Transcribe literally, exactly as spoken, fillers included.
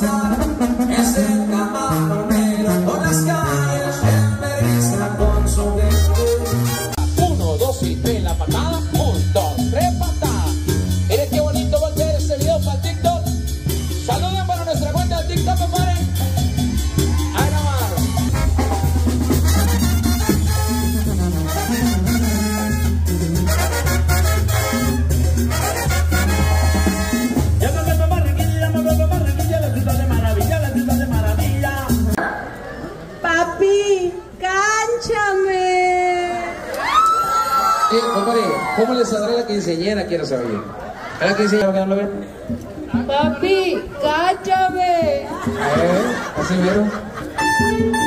pasar, es el camaronero por las calles, en vergüenza con su gente. Uno, dos y tres, la patada. Un, dos, tres, patada. Miren qué bonito va a ser este video para TikTok. Saluden para nuestra cuenta de TikTok, compadre. Ahí nomás. Ya me voy para Barranquilla, ya me voy para Barranquilla, la ciudad de maravilla, la ciudad de maravilla. Papi, cánchame. Eh, compadre, ¿cómo le saldrá la quinceañera? Quiero saber. ¿A la quinceañera que no lo ven? Papi, cánchame. Eh, así vieron.